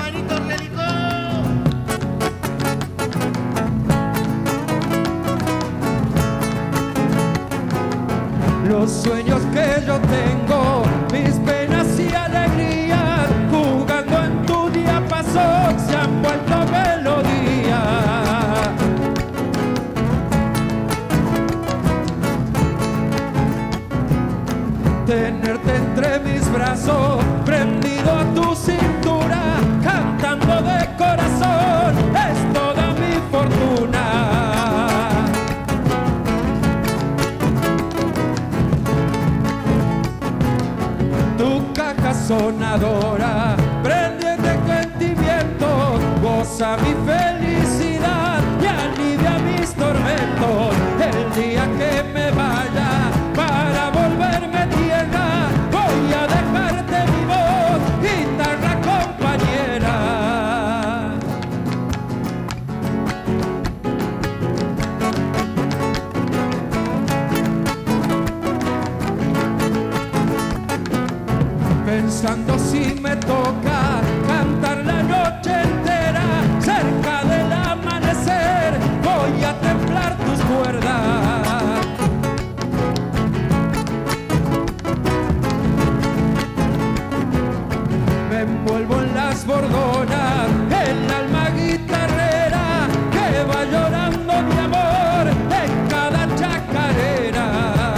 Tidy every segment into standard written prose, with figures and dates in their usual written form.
hermanito Relicó. Los sueños que yo tengo, mis penas y alegrías, jugando en tu diapasón, se han vuelto melodía. Tenerte entre mis brazos, prendido a tu cintura, cantando de corazón, es toda mi fortuna. Tu caja sonadora, prendiendo en sentimientos, goza mi felicidad y alivia mis tormentos. El día que me vaya para volverme tierra, voy a dejarte mi voz, guitarra compañera. Pensando si me toca cantar la noche entera, cerca del amanecer voy a templar tus cuerdas. Me envuelvo en las bordonas, el alma guitarrera que va llorando mi amor en cada chacarera.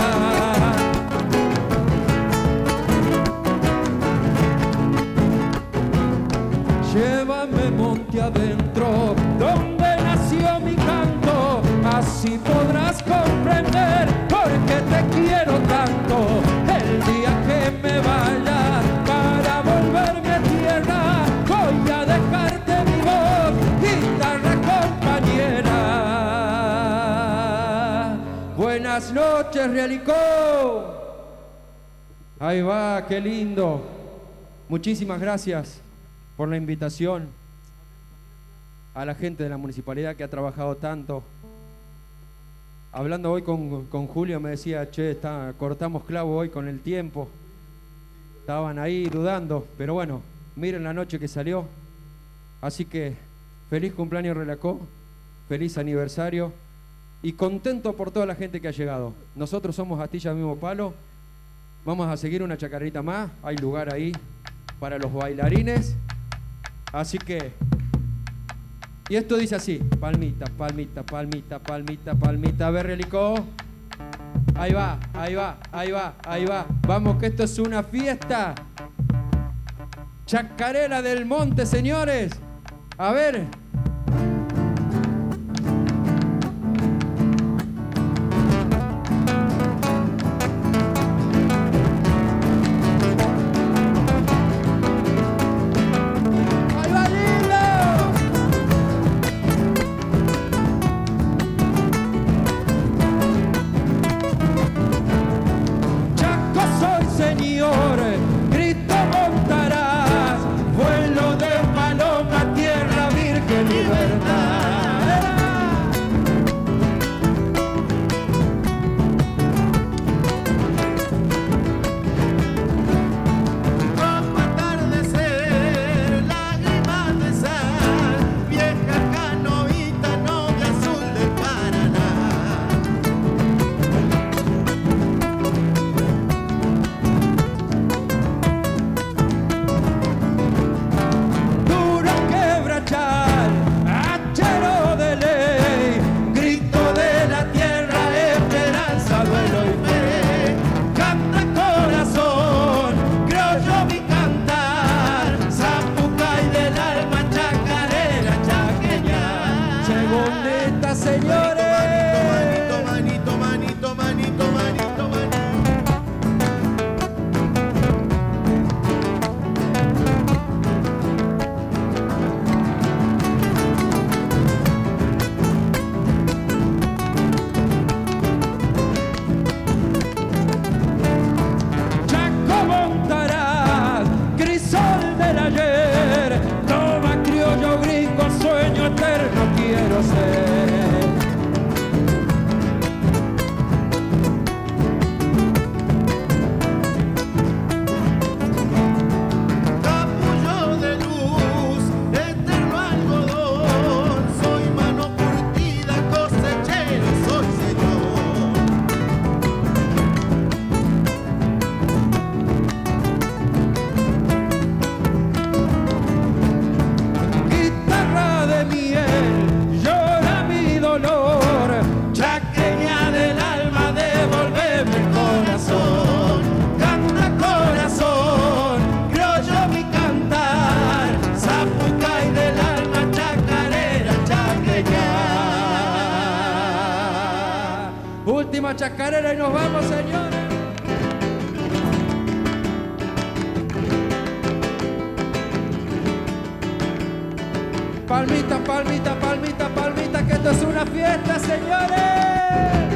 Llévame monte adentro, donde nació mi canto, así podrás comprender por qué te quiero tanto. El día que me vaya para volverme a tierra, voy a dejarte mi voz, guitarra compañera. Buenas noches, Realicó. Ahí va, qué lindo. Muchísimas gracias por la invitación, a la gente de la municipalidad que ha trabajado tanto. Hablando hoy con Julio me decía, che, cortamos clavo hoy con el tiempo. Estaban ahí dudando, pero bueno, miren la noche que salió. Así que feliz cumpleaños Relacó, feliz aniversario y contento por toda la gente que ha llegado. Nosotros somos Astilla Mismo Palo, vamos a seguir una chacarrita más, hay lugar ahí para los bailarines. Así que, y esto dice así, palmita, palmita, palmita, palmita, palmita. A ver, Relicó. Ahí va, ahí va, ahí va, ahí va. Vamos, que esto es una fiesta chacarera del monte, señores. A ver. Grito montarás, vuelo de paloma, tierra virgen. chacarera y nos vamos, señores. Palmita, palmita, palmita, palmita, que esto es una fiesta, señores.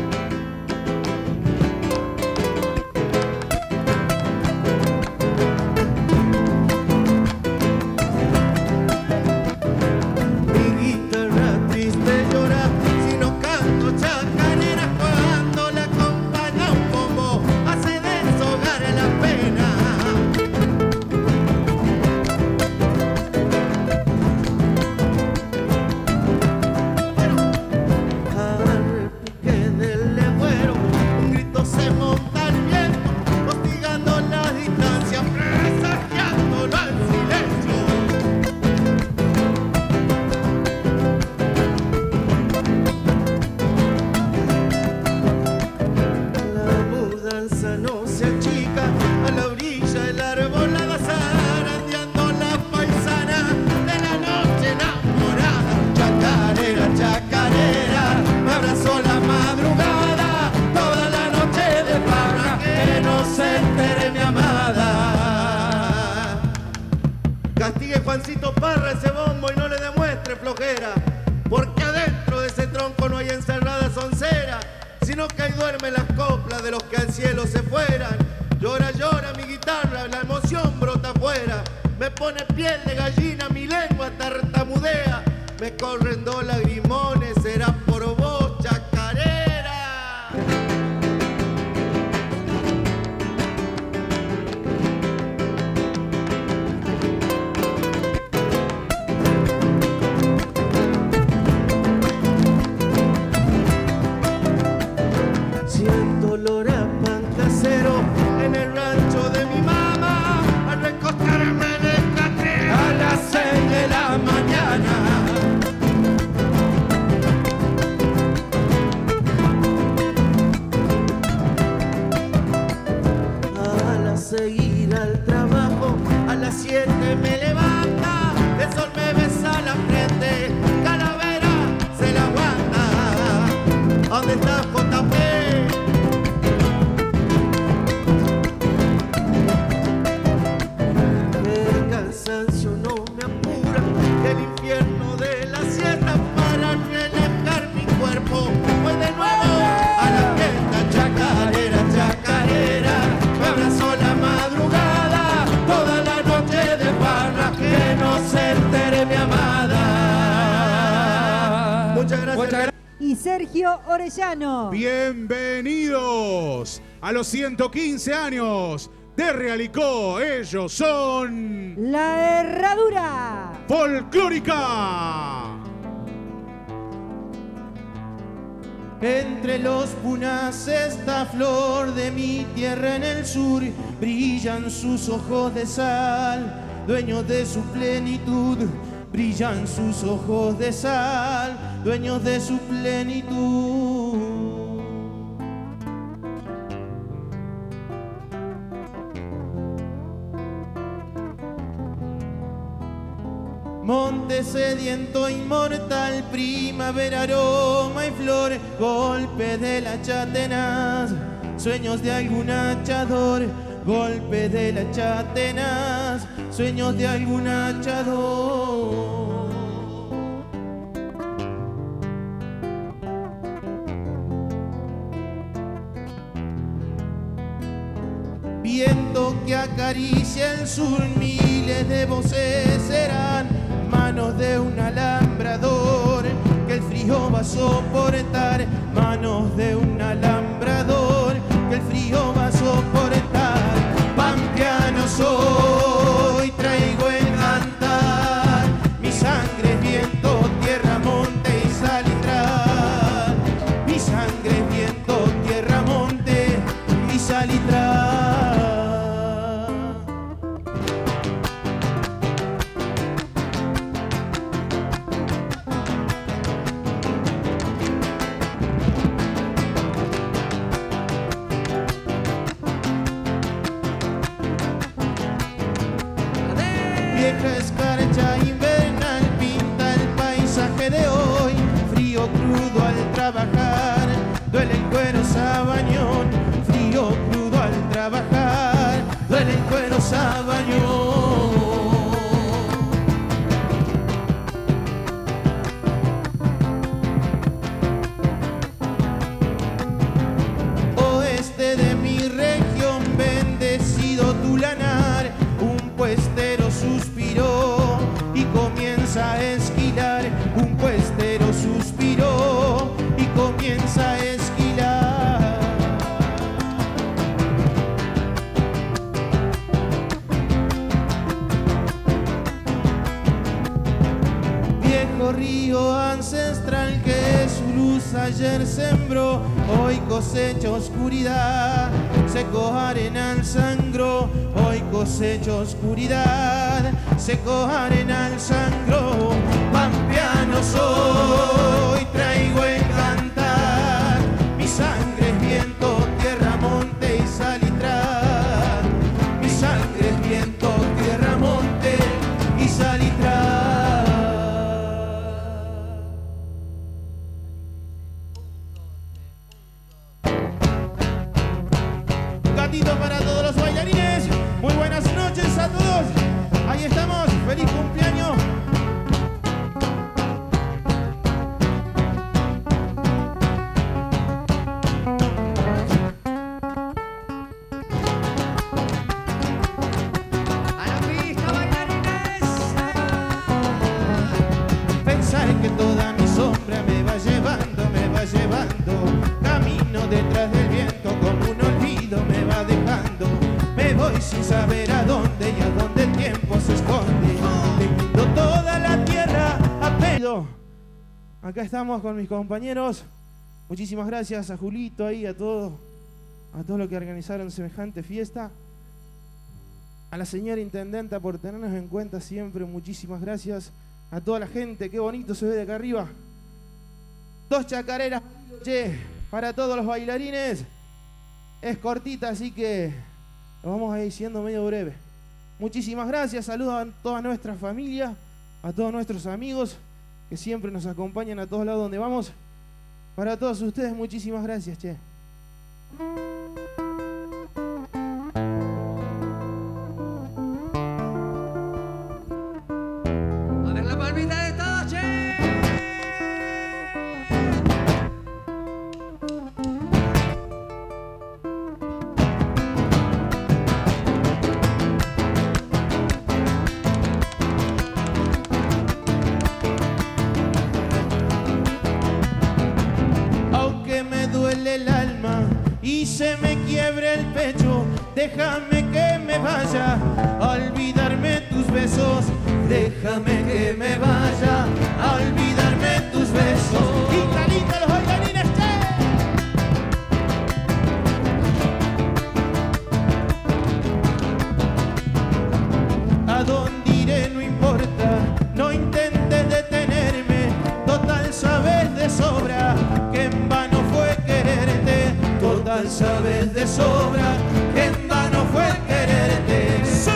Castigue Juancito Parra ese bombo y no le demuestre flojera, porque adentro de ese tronco no hay encerrada soncera, sino que ahí duermen las coplas de los que al cielo se fueran. Llora, llora mi guitarra, la emoción brota afuera, me pone piel de gallina, mi lengua tartamudea, me corren dos lagrimones, será por vos, chacarera. Siento olor a pan casero en el rancho de mi mamá, al recostarme en el catre a las 6 de la mañana. Seguir al trabajo, a las 7 me levanta, el sol me besa la frente, calavera se la aguanta. ¿Dónde está JP? El cansancio no me apura, el infierno de la siesta para relajar mi cuerpo. Voy de nuevo a la fiesta, chacarera, chacarera, me abrazó la madrugada, toda la noche de farra, que no se entere mi amada. Muchas gracias. Y Sergio Orellano. Bienvenidos a los 115 años de Realicó. Ellos son La Herradura Folclórica. Entre los punas esta flor de mi tierra en el sur, brillan sus ojos de sal, dueños de su plenitud. Brillan sus ojos de sal, dueños de su plenitud. Monte sediento inmortal, primavera, aroma y flor, golpe de la tenaz, sueños de algún hachador, golpe de la tenaz, sueños de algún hachador. Viento que acaricia el sur, miles de voces serán, manos de un alambrador que el frío va a soportar, manos de un alambrador que el frío va a soportar. Pampeano soy, traigo el cantar, mi sangre es viento, tierra, monte y salitral. Mi sangre es viento, tierra, monte y salitral. Vieja escarcha invernal pinta el paisaje de hoy, frío crudo al trabajar, duele el cuero bañó. Oeste de mi región, bendecido tu lanar, un puestero suspiró y comienza a esquilar. Un puestero suspiró y comienza a esquilar. Viejo río ancestral que su luz ayer sembró, hoy cosecha oscuridad, seco arena al sangro. Hoy cosecha oscuridad, seco arena al sangro. Pampeano soy, traigo el cantar, mi sangre es viento, tierra, monte y salitral. Mi sangre es viento, tierra, monte y salitral. Gatito para todos los bailarines. Muy buenas noches a todos. Ahí estamos. Feliz cumpleaños. A la pista, bailarines. Pensar que toda mi sombra me va llevando, me va llevando. Camino detrás del viento como un olvido me va dejando. Me voy sin saber a dónde y a dónde el tiempo se esconde. Teniendo toda la tierra a pedido. Acá estamos con mis compañeros. Muchísimas gracias a Julito ahí, a todos los que organizaron semejante fiesta. A la señora intendenta por tenernos en cuenta siempre, muchísimas gracias. A toda la gente, qué bonito se ve de acá arriba. 2 chacareras, che, para todos los bailarines. Es cortita, así que lo vamos a ir siendo medio breve. Muchísimas gracias, saludos a toda nuestra familia, a todos nuestros amigos que siempre nos acompañan a todos lados donde vamos. Para todos ustedes, muchísimas gracias, che. A ver la palmita de todos, che. Aunque me duele el alma y se me quiebre el pecho, déjame que me vaya a olvidarme tus besos. Déjame que me vaya a olvidarme tus besos. Y calienta los bailarines, che. A dónde iré no importa, no intentes detenerme. Total sabes de sobra que en vano fue quererte. Total sabes de sobra que en vano fue quererte. ¡Sí!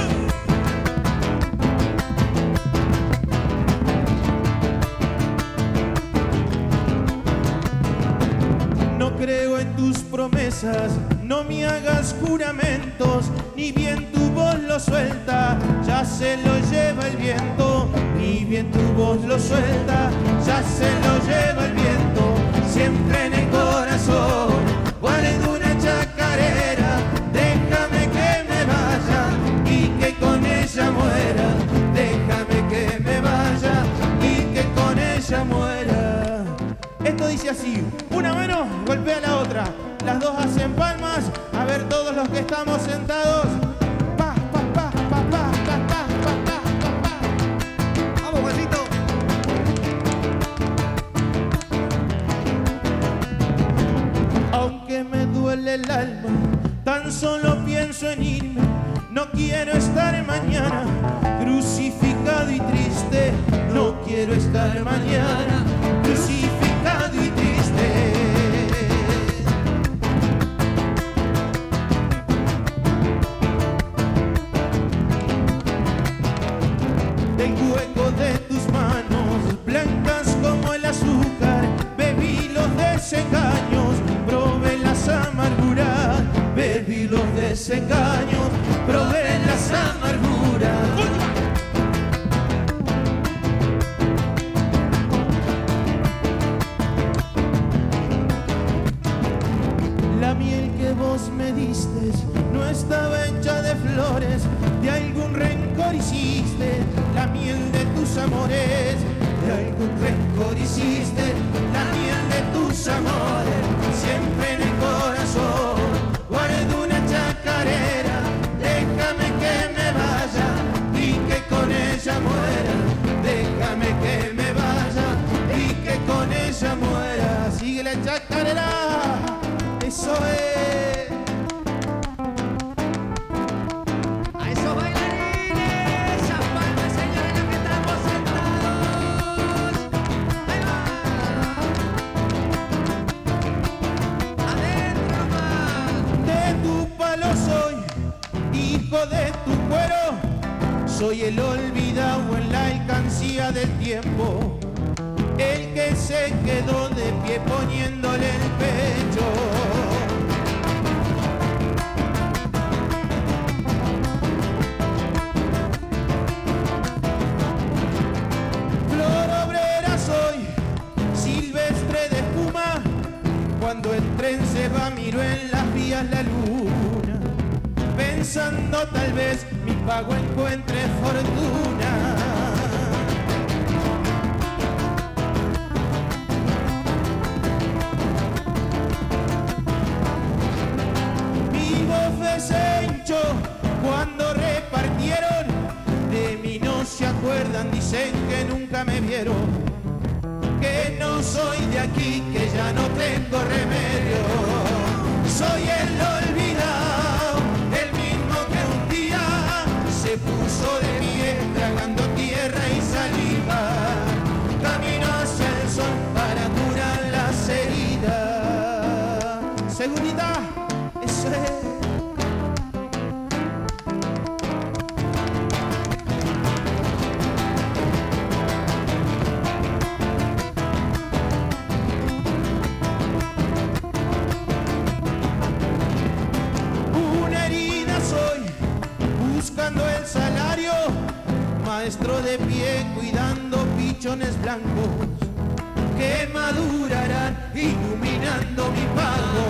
No creo en tus promesas, no me hagas juramentos, ni bien tu voz lo suelta, ya se lo lleva el viento. Ni bien tu voz lo suelta, ya se lo lleva el viento. Siempre en el corazón guardo una chacarera. Déjame que me vaya y que con ella muera. Déjame que me vaya y que con ella muera. Esto dice así: una mano golpea la otra, las dos hacen palmas. A ver todos los que estamos sentados. Pa, pa, pa, pa, pa, pa, pa, pa, pa, pa. Vamos, Juancito. Aunque me duele el alma, tan solo pienso en irme. No quiero estar mañana crucificado y triste. No quiero estar mañana crucificado y triste. Del hueco de tus manos, blancas como el azúcar, bebí los desengaños, probé las amarguras. Bebí los desengaños, probé las amarguras. me diste no estaba hecha de flores, de algún rencor hiciste la miel de tus amores, de algún rencor hiciste la miel de tus amores, siempre en el corazón guardo una chacarera, déjame que me vaya y que con ella muera, déjame que me vaya y que con ella muera, sigue la chacarera, eso es. A esos bailarines, esas palmas, señores, los que estamos sentados. Ahí va. Adentro más. De tu palo soy, hijo de tu cuero, soy el olvidado en la alcancía del tiempo, el que se quedó de pie poniéndole el pecho. Flor obrera soy, silvestre de espuma, cuando el tren se va miro en las vías la luna, pensando tal vez mi pago encuentre fortuna. Se hinchó cuando repartieron, de mí no se acuerdan, dicen que nunca me vieron, que no soy de aquí, que ya no tengo remedio, soy el olvidado, el mismo que un día se puso de pie tragando tierra y saliva, camino hacia el sol para curar las heridas. Segundita, eso es. El salario, maestro de pie cuidando pichones blancos que madurarán iluminando mi pago.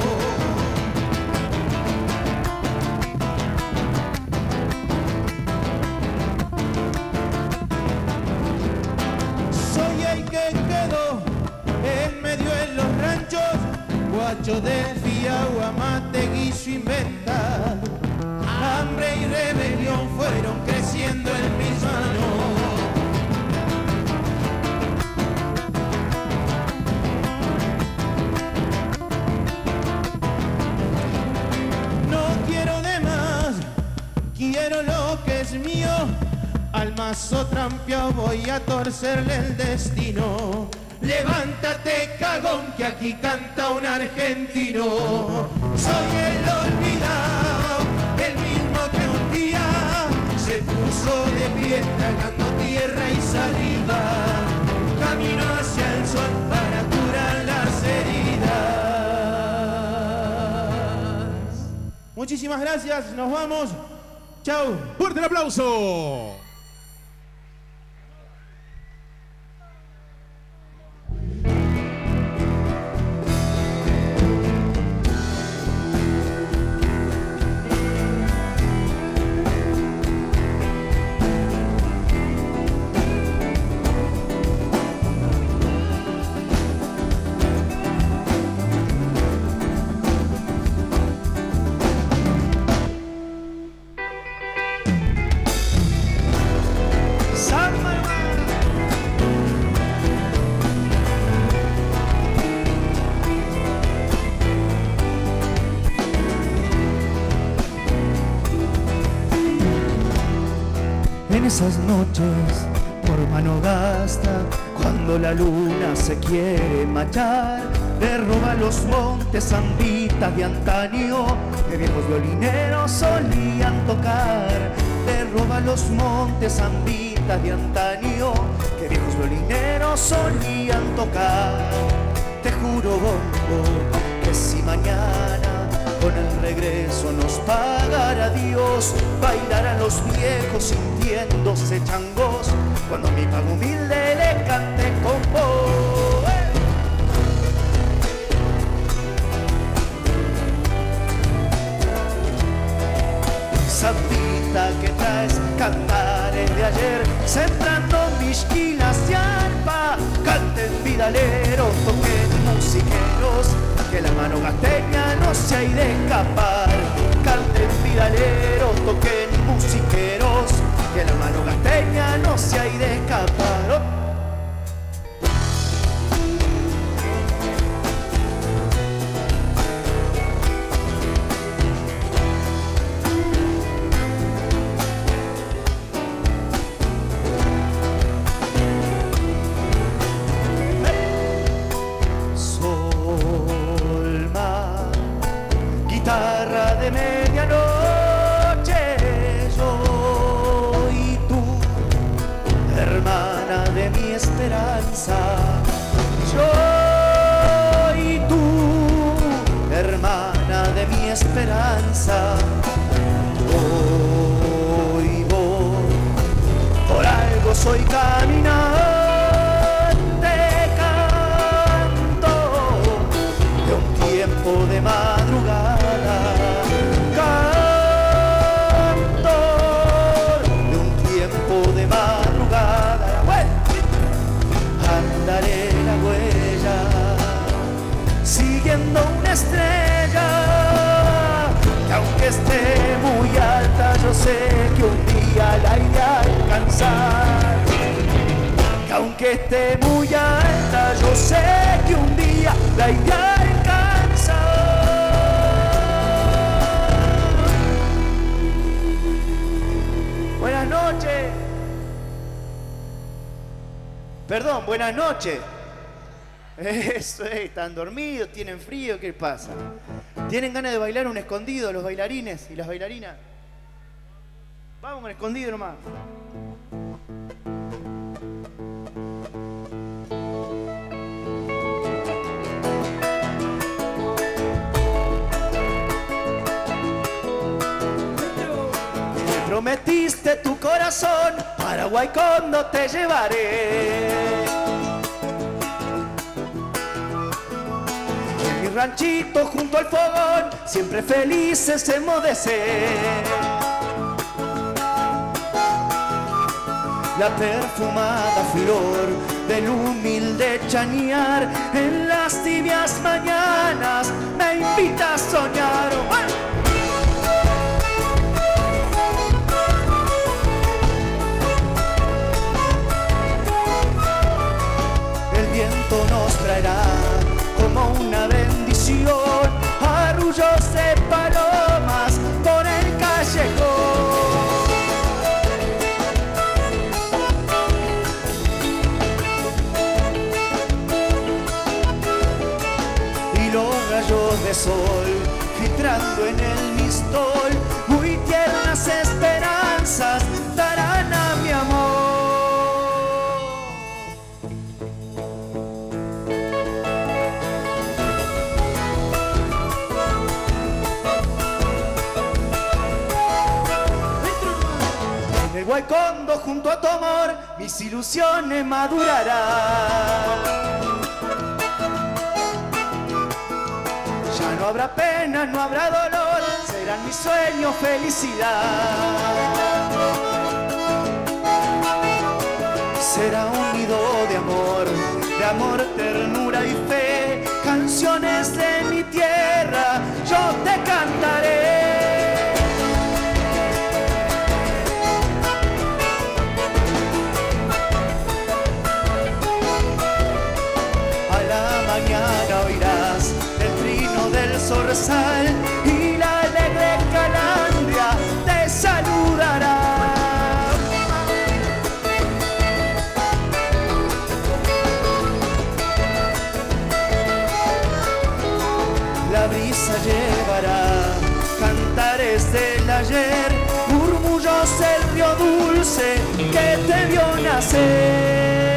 Soy el que quedó en medio en los ranchos, guacho del fiao, amate, guiso, inventa. Hambre y rebelión fueron creciendo en mis manos. No quiero de más, quiero lo que es mío. Al mazo trampeado voy a torcerle el destino. Levántate, cagón, que aquí canta un argentino. Soy el olvidado, el mismo que un día se puso de pie tragando tierra y saliva, camino hacia el sol para curar las heridas. Muchísimas gracias, nos vamos. Chau. ¡Fuerte el aplauso! En esas noches por mano gasta, cuando la luna se quiere machar, le roba los montes zambitas de antaño que viejos violineros solían tocar. Le roba los montes zambitas de antaño que viejos violineros solían tocar. Te juro, bombo, que si mañana con el regreso nos pagará Dios, bailarán los viejos sintiéndose changos cuando mi pago humilde le cante con voz. zambita que traes, cantares de ayer, sembrando misquilas y arpa. Canten vidaleros, toquen musiqueros, que la mano gasteña no se ha de escapar. Canten vidaleros, toquen musiqueros, que la mano gasteña no se ha de escapar. ¡Oh! Guitarra de medianoche, yo y tú, hermana de mi esperanza. Yo y tú, hermana de mi esperanza. Hoy voy, por algo soy caminante, canto de un tiempo de madrugada. Siguiendo una estrella que aunque esté muy alta, yo sé que un día la iré a alcanzar. Que aunque esté muy alta, yo sé que un día la iré a alcanzar. Buenas noches. Perdón, buenas noches. Eso es, están dormidos, tienen frío, ¿qué pasa? ¿Tienen ganas de bailar un escondido los bailarines y las bailarinas? Vamos un escondido nomás. Me prometiste tu corazón, para Guaycondo te llevaré. Ranchito junto al fogón, siempre felices hemos de ser. La perfumada flor del humilde chañar en las tibias mañanas me invita a soñar. El viento nos traerá como una bendición, arrullos de palomas por el callejón. Y los rayos de sol filtrando en el mistol, muy tiernas esperanzas darán a mi amor. Guaycondo junto a tu amor, mis ilusiones madurarán. Ya no habrá pena, no habrá dolor, serán mis sueños felicidad. Será un nido de amor, ternura y fe, canciones de mi tierra, yo te cantaré. Mañana oirás el trino del zorzal y la alegre calandria te saludará. La brisa llevará cantares del ayer, murmullos del río dulce que te vio nacer.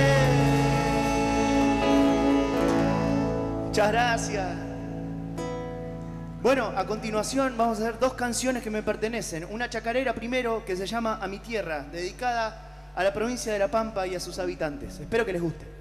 Muchas gracias. Bueno, a continuación vamos a hacer dos canciones que me pertenecen. Una chacarera primero que se llama A mi tierra, dedicada a la provincia de La Pampa y a sus habitantes. Espero que les guste.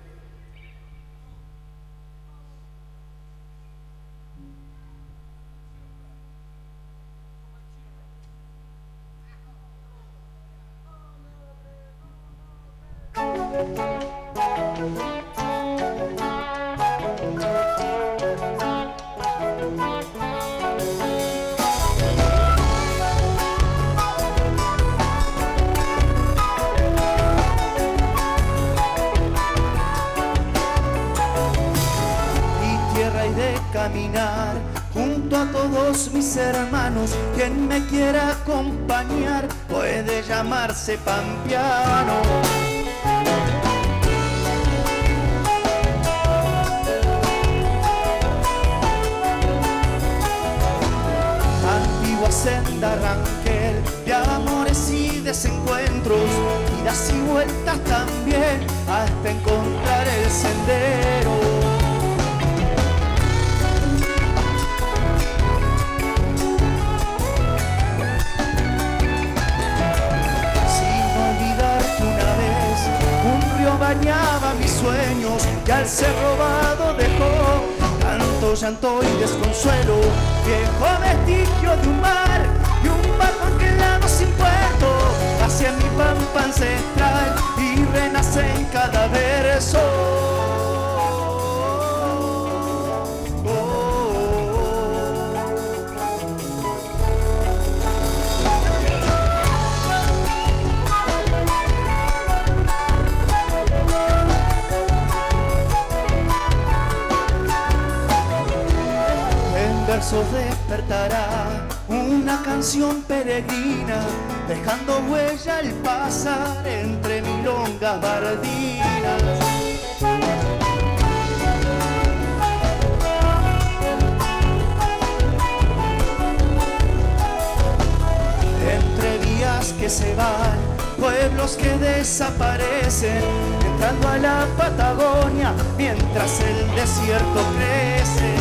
todos mis hermanos, quien me quiera acompañar puede llamarse pampeano. Antigua senda Rangel de amores y desencuentros, idas y vueltas también hasta encontrar el sendero. Bañaba mis sueños y al ser robado dejó tanto llanto y desconsuelo, viejo vestigio de un mar y un barco anclado sin puerto hacia mi pampa ancestral y renace en cada verso. Versos despertará una canción peregrina, dejando huella al pasar entre milongas bardinas. Entre vías que se van, pueblos que desaparecen, entrando a la Patagonia mientras el desierto crece.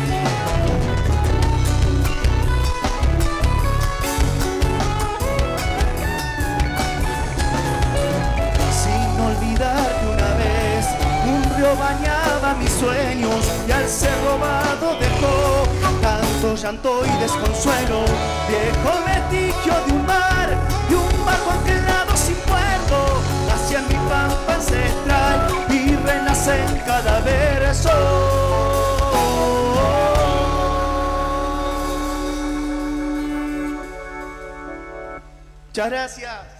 Bañaba mis sueños y al ser robado dejó tanto llanto y desconsuelo, viejo vestigio de un mar y un barco anclado sin puerto hacia mi pampa ancestral y renace en cada verso. Muchas gracias.